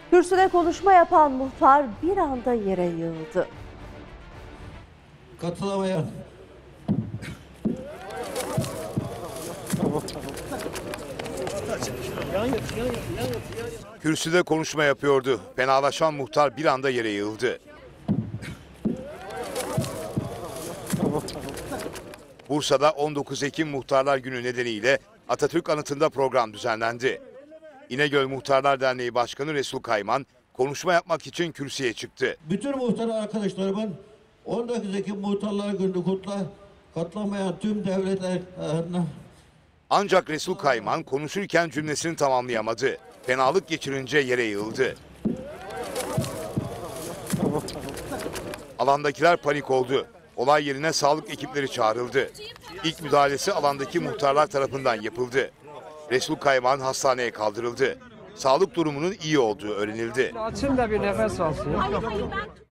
Kürsüde konuşma yapan muhtar bir anda yere yığıldı. Katılamayan Kürsüde konuşma yapıyordu. Fenalaşan muhtar bir anda yere yığıldı. Bursa'da 19 Ekim Muhtarlar Günü nedeniyle Atatürk Anıtı'nda program düzenlendi. İnegöl Muhtarlar Derneği Başkanı Resul Kayman konuşma yapmak için kürsüye çıktı. bütün muhtar arkadaşlarımın 19 Ekim Muhtarlar Günü katlamayan tüm devletlerine Ancak Resul Kayman konuşurken cümlesini tamamlayamadı. Fenalık geçirince yere yığıldı. Alandakiler panik oldu. Olay yerine sağlık ekipleri çağrıldı. İlk müdahalesi alandaki muhtarlar tarafından yapıldı. Resul Kayman hastaneye kaldırıldı. Sağlık durumunun iyi olduğu öğrenildi. Açın da bir nefes alsın.